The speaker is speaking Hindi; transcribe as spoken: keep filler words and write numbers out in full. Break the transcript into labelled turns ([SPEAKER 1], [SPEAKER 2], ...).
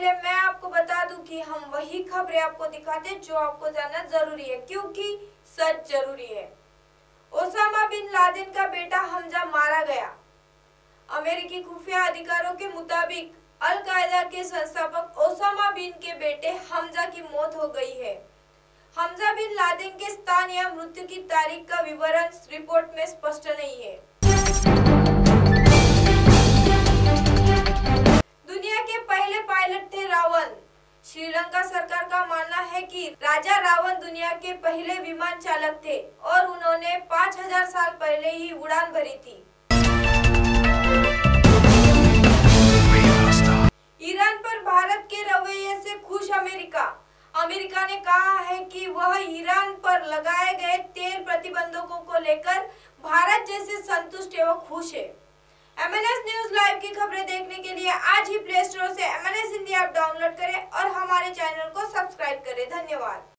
[SPEAKER 1] पहले मैं आपको बता दूं कि हम वही खबरें आपको दिखाते हैं जो आपको जानना जरूरी है, क्योंकि सच जरूरी है। ओसामा बिन लादेन का बेटा हमजा मारा गया। अमेरिकी खुफिया अधिकारियों के मुताबिक अल कायदा के संस्थापक ओसामा बिन के बेटे हमजा की मौत हो गई है। हमजा बिन लादेन के स्थान या मृत्यु की तारीख का विवरण रिपोर्ट में स्पष्ट नहीं है। दुनिया के पहले पायलट थे रावण। श्रीलंका सरकार का मानना है कि राजा रावण दुनिया के पहले विमान चालक थे और उन्होंने पाँच हज़ार साल पहले ही उड़ान भरी थी। ईरान पर भारत के रवैये से खुश अमेरिका। अमेरिका ने कहा है कि वह ईरान पर लगाए गए तेल प्रतिबंधों को लेकर भारत जैसे संतुष्ट एवं खुश है। M N S news live की खबरें देखने के लिए आज ही प्ले स्टोर से M N S Hindi app download करें और हमारे चैनल को सब्सक्राइब करें। धन्यवाद।